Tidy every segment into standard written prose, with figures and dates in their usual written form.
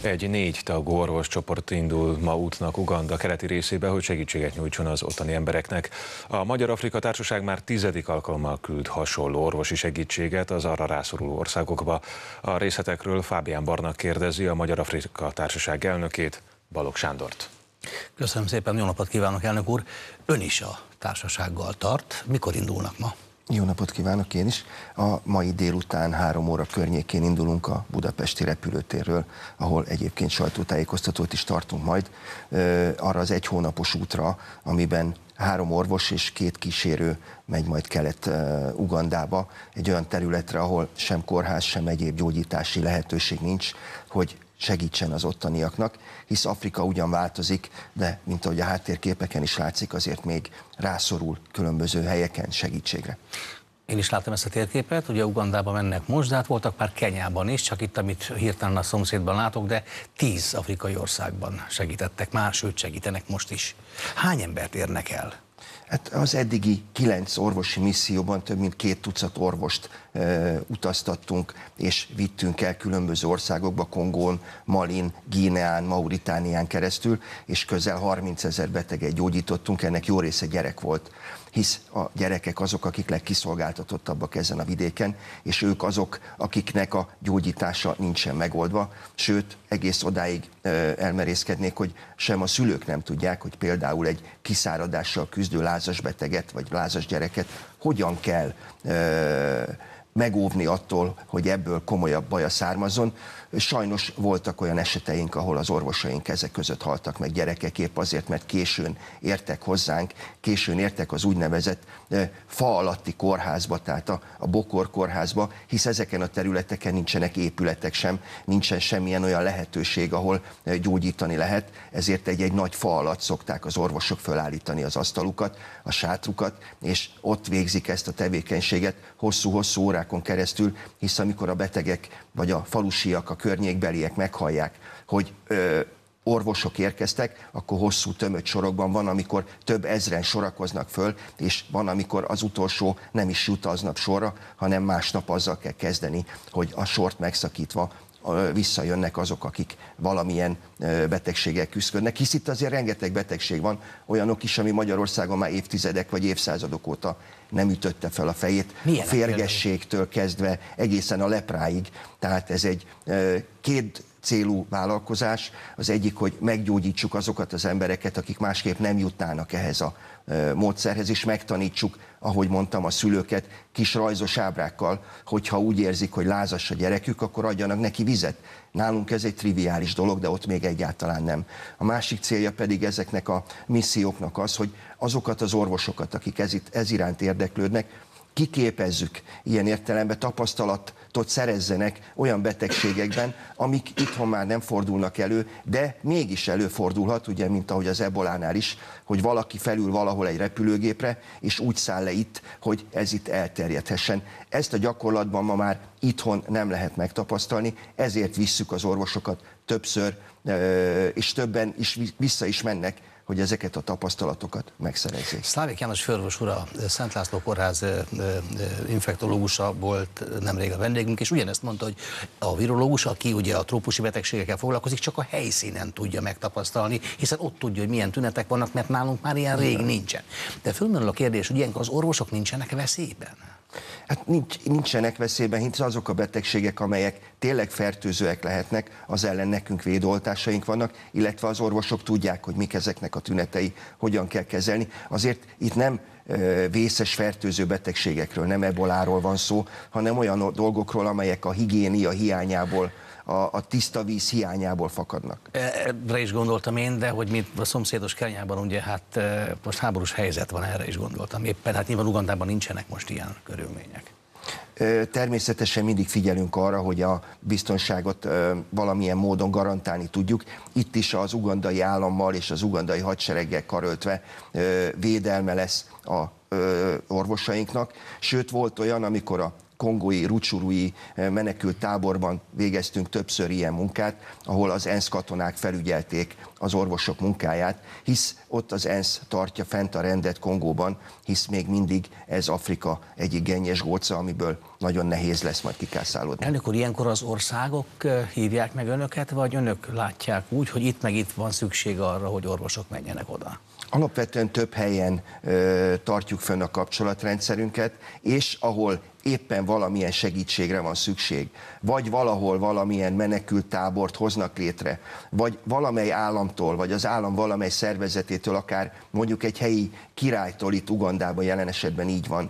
Egy 4 tagú orvoscsoport indul ma útnak Uganda keleti részébe, hogy segítséget nyújtson az ottani embereknek. A Magyar-Afrika Társaság már 10. alkalommal küld hasonló orvosi segítséget az arra rászoruló országokba. A részletekről Fábián Barna kérdezi a Magyar-Afrika Társaság elnökét, Balogh Sándort. Köszönöm szépen, jó napot kívánok, elnök úr! Ön is a társasággal tart. Mikor indulnak ma? Jó napot kívánok én is! A mai délután 3 óra környékén indulunk a budapesti repülőtérről, ahol egyébként sajtótájékoztatót is tartunk majd, arra az 1 hónapos útra, amiben 3 orvos és 2 kísérő megy majd Kelet-Ugandába, egy olyan területre, ahol sem kórház, sem egyéb gyógyítási lehetőség nincs, hogy segítsen az ottaniaknak, hisz Afrika ugyan változik, de mint ahogy a háttérképeken is látszik, azért még rászorul különböző helyeken segítségre. Én is láttam ezt a térképet, ugye Ugandába mennek most, de hát voltak már Kenyában is, csak itt, amit hirtelen a szomszédban látok, de 10 afrikai országban segítettek már, sőt segítenek most is. Hány embert érnek el? Hát az eddigi 9 orvosi misszióban több mint 2 tucat orvost utaztattunk és vittünk el különböző országokba, Kongón, Malin, Guineán, Mauritánián keresztül, és közel 30 000 beteget gyógyítottunk, ennek jó része gyerek volt, hisz a gyerekek azok, akik legkiszolgáltatottabbak ezen a vidéken, és ők azok, akiknek a gyógyítása nincsen megoldva, sőt, egész odáig elmerészkednék, hogy sem a szülők nem tudják, hogy például egy kiszáradással küzdő lázas beteget, vagy lázas gyereket hogyan kell megóvni attól, hogy ebből komolyabb baja származzon. Sajnos voltak olyan eseteink, ahol az orvosaink ezek között haltak meg gyerekek, épp azért, mert későn értek hozzánk, későn értek az úgynevezett fa alatti kórházba, tehát a Bokor kórházba, hisz ezeken a területeken nincsenek épületek sem, nincsen semmilyen olyan lehetőség, ahol gyógyítani lehet, ezért egy nagy fa alatt szokták az orvosok fölállítani az asztalukat, a sátrukat, és ott végzik ezt a tevékenységet hosszú-hosszú órákon keresztül, hisz amikor a betegek vagy a falusiak, a környékbeliek meghallják, hogy orvosok érkeztek, akkor hosszú tömött sorokban van, amikor több ezren sorakoznak föl, és van, amikor az utolsó nem is jut aznap sorra, hanem másnap azzal kell kezdeni, hogy a sort megszakítva visszajönnek azok, akik valamilyen betegséggel küzdködnek, hisz itt azért rengeteg betegség van, olyanok is, ami Magyarországon már évtizedek vagy évszázadok óta nem ütötte fel a fejét, a férgességtől kezdve egészen a lepráig. Tehát ez egy 2 célú vállalkozás. Az egyik, hogy meggyógyítsuk azokat az embereket, akik másképp nem jutnának ehhez a módszerhez, és megtanítsuk, ahogy mondtam, a szülőket kis rajzos ábrákkal, hogyha úgy érzik, hogy lázas a gyerekük, akkor adjanak neki vizet. Nálunk ez egy triviális dolog, de ott még egyáltalán nem. A másik célja pedig ezeknek a misszióknak az, hogy azokat az orvosokat, akik ez iránt érdeklődnek, kiképezzük, ilyen értelemben tapasztalatot szerezzenek olyan betegségekben, amik itthon már nem fordulnak elő, de mégis előfordulhat, ugye, mint ahogy az ebolánál is, hogy valaki felül valahol egy repülőgépre, és úgy száll le itt, hogy ez itt elterjedhessen. Ezt a gyakorlatban ma már itthon nem lehet megtapasztalni, ezért visszük az orvosokat többször, és többen is vissza is mennek, hogy ezeket a tapasztalatokat megszerezzék. Szlávik János főorvos úr, a Szent László Kórház infektológusa volt nemrég a vendégünk, és ugyanezt mondta, hogy a virológus, aki ugye a trópusi betegségekkel foglalkozik, csak a helyszínen tudja megtapasztalni, hiszen ott tudja, hogy milyen tünetek vannak, mert nálunk már ilyen rég nincsen. De fölmerül a kérdés, hogy ilyenkor az orvosok nincsenek veszélyben? Hát nincsenek veszélyben, hisz azok a betegségek, amelyek tényleg fertőzőek lehetnek, az ellen nekünk védőoltásaink vannak, illetve az orvosok tudják, hogy mik ezeknek a tünetei, hogyan kell kezelni. Azért itt nem vészes fertőző betegségekről, nem eboláról van szó, hanem olyan dolgokról, amelyek a higiénia hiányából, a tiszta víz hiányából fakadnak. Erre is gondoltam én, de hogy mint a szomszédos Kenyában, ugye hát most háborús helyzet van, erre is gondoltam. Éppen hát nyilván Ugandában nincsenek most ilyen körülmények. Természetesen mindig figyelünk arra, hogy a biztonságot valamilyen módon garantálni tudjuk. Itt is az ugandai állammal és az ugandai hadsereggel karöltve védelme lesz orvosainknak, sőt volt olyan, amikor a kongói, rutsurui menekült táborban végeztünk többször ilyen munkát, ahol az ENSZ katonák felügyelték az orvosok munkáját, hisz ott az ENSZ tartja fent a rendet Kongóban, hisz még mindig ez Afrika egyik gennyes góca, amiből nagyon nehéz lesz majd kikászálódni. Elnök úr, ilyenkor az országok hívják meg önöket, vagy önök látják úgy, hogy itt meg itt van szükség arra, hogy orvosok menjenek oda? Alapvetően több helyen tartjuk fönn a kapcsolatrendszerünket, és ahol éppen valamilyen segítségre van szükség, vagy valahol valamilyen menekült tábort hoznak létre, vagy valamely államtól, vagy az állam valamely szervezetétől, akár mondjuk egy helyi királytól, itt Ugandában jelen esetben így van,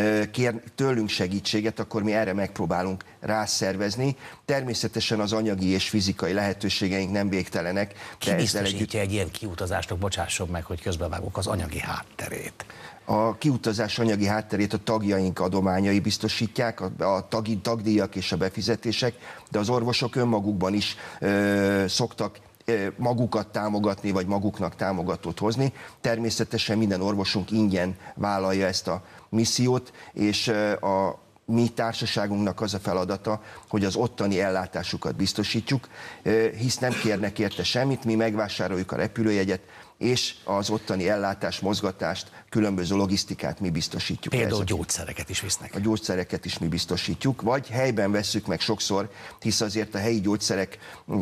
kér tőlünk segítséget, akkor mi erre megpróbálunk rászervezni. Természetesen az anyagi és fizikai lehetőségeink nem végtelenek. Ki biztosítja egy ilyen kiutazásnak, bocsásson meg, hogy közbevágok, az anyagi hátterét? A kiutazás anyagi hátterét a tagjaink adományai biztosítják, a tagdíjak és a befizetések, de az orvosok önmagukban is szoktak magukat támogatni, vagy maguknak támogatót hozni. Természetesen minden orvosunk ingyen vállalja ezt a missziót, és a mi társaságunknak az a feladata, hogy az ottani ellátásukat biztosítjuk, hisz nem kérnek érte semmit, mi megvásároljuk a repülőjegyet, és az ottani ellátás, mozgatást, különböző logisztikát mi biztosítjuk. Például gyógyszereket is visznek. A gyógyszereket is mi biztosítjuk, vagy helyben vesszük meg sokszor, hisz azért a helyi gyógyszerek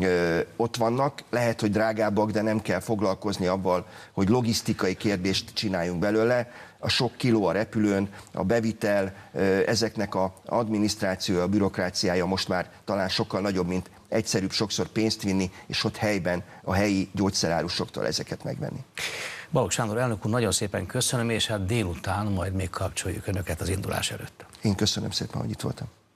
ott vannak, lehet, hogy drágábbak, de nem kell foglalkozni avval, hogy logisztikai kérdést csináljunk belőle. A sok kiló a repülőn, a bevitel, ezeknek az adminisztrációja, a bürokráciája most már talán sokkal nagyobb, mint egyszerűbb sokszor pénzt vinni, és ott helyben a helyi gyógyszerárusoktól ezeket megvenni. Balogh Sándor elnök úr, nagyon szépen köszönöm, és hát délután majd még kapcsoljuk önöket az indulás előtt. Én köszönöm szépen, hogy itt voltam.